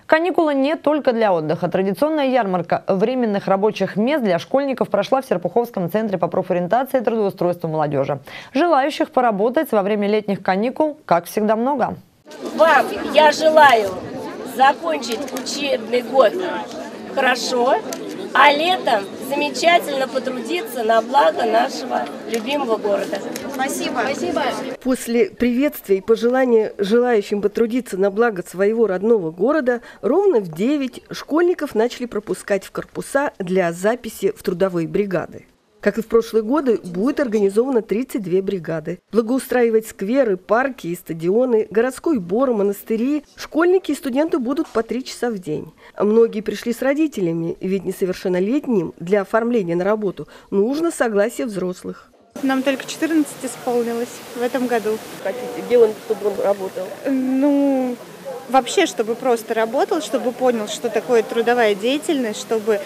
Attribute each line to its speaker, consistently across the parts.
Speaker 1: Каникулы не только для отдыха. Традиционная ярмарка временных рабочих мест для школьников прошла в Серпуховском центре по профориентации и трудоустройству молодежи. Желающих поработать во время летних каникул, как всегда, много.
Speaker 2: Вам я желаю закончить учебный год хорошо, а летом замечательно потрудиться на благо нашего любимого города.
Speaker 3: Спасибо.
Speaker 2: Спасибо.
Speaker 4: После приветствия и пожелания желающим потрудиться на благо своего родного города ровно в 9 школьников начали пропускать в корпуса для записи в трудовые бригады. Как и в прошлые годы, будет организовано 32 бригады. Благоустраивать скверы, парки и стадионы, городской двор, монастыри школьники и студенты будут по 3 часа в день. Многие пришли с родителями, ведь несовершеннолетним для оформления на работу нужно согласие взрослых.
Speaker 3: Нам только 14 исполнилось в этом году.
Speaker 4: Хотите, где он, чтобы он работал?
Speaker 3: Ну, вообще, чтобы просто работал, чтобы понял, что такое трудовая деятельность, чтобы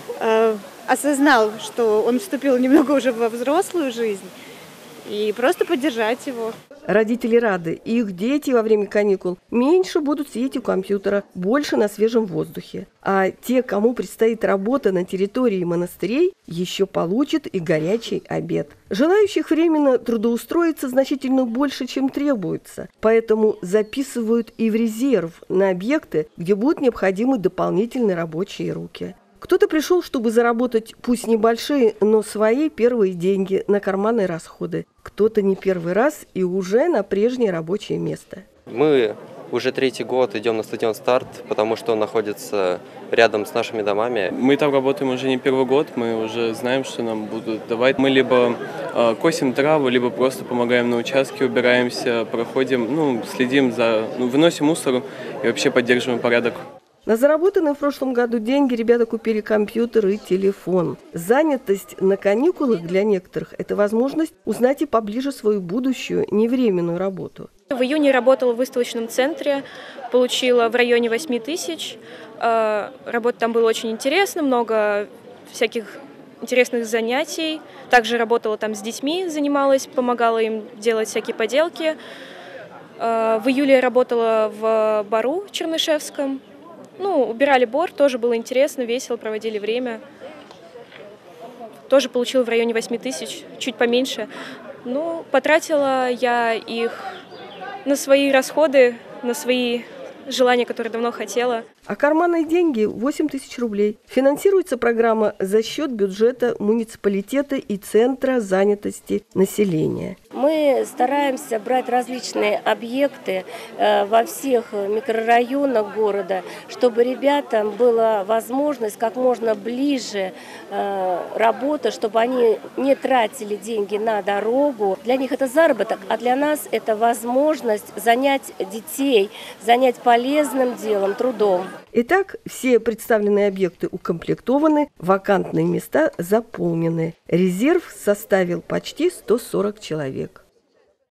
Speaker 3: осознал, что он вступил немного уже во взрослую жизнь, и просто поддержать его.
Speaker 4: Родители рады, и их дети во время каникул меньше будут сидеть у компьютера, больше на свежем воздухе. А те, кому предстоит работа на территории монастырей, еще получат и горячий обед. Желающих временно трудоустроиться значительно больше, чем требуется, поэтому записывают и в резерв на объекты, где будут необходимы дополнительные рабочие руки. Кто-то пришел, чтобы заработать, пусть небольшие, но свои первые деньги на карманные расходы. Кто-то не первый раз и уже на прежнее рабочее место.
Speaker 5: Мы уже 3-й год идем на стадион «Старт», потому что он находится рядом с нашими домами.
Speaker 6: Мы там работаем уже не 1-й год, мы уже знаем, что нам будут давать. Мы либо косим траву, либо просто помогаем на участке, убираемся, проходим, следим выносим мусор и вообще поддерживаем порядок.
Speaker 4: На заработанные в прошлом году деньги ребята купили компьютер и телефон. Занятость на каникулах для некоторых – это возможность узнать и поближе свою будущую, невременную работу.
Speaker 7: В июне работала в выставочном центре, получила в районе 8 тысяч. Работа там была очень интересна, много всяких интересных занятий. Также работала там с детьми, занималась, помогала им делать всякие поделки. В июле я работала в бару Чернышевском. Убирали бор, тоже было интересно, весело, проводили время. Тоже получила в районе 8 тысяч, чуть поменьше. Потратила я их на свои расходы, на свои желания, которые давно хотела.
Speaker 4: А карманные деньги – 8 тысяч рублей. Финансируется программа за счет бюджета муниципалитета и Центра занятости населения.
Speaker 2: Мы стараемся брать различные объекты во всех микрорайонах города, чтобы ребятам была возможность как можно ближе работать, чтобы они не тратили деньги на дорогу. Для них это заработок, а для нас это возможность занять детей, занять полезным делом, трудом.
Speaker 4: Итак, все представленные объекты укомплектованы, вакантные места заполнены. Резерв составил почти 140 человек.